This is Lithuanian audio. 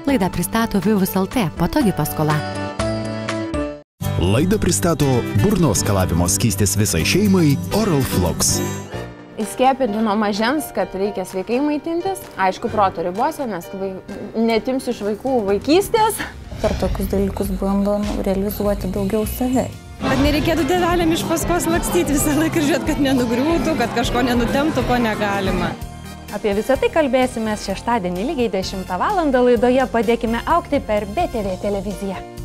Laidą pristato Vivus LT, patogi paskola. Laidą pristato burnos skalavimo skystis visai šeimai Oral Flux. Įskiepinti nuo mažens, kad reikia sveikai maitintis, aišku, proto ribose, nes netims iš vaikų vaikystės. Per tokius dalykus bandom realizuoti daugiau save. Kad nereikėtų tėveliam iš paskos lakstyti visą laiką ir žiūrėt, kad nenugriūtų, kad kažko nenutemptų, ko negalima. Apie visą tai kalbėsime šeštadienį lygiai 10 val. Laidoje Padėkime augti per BTV televiziją.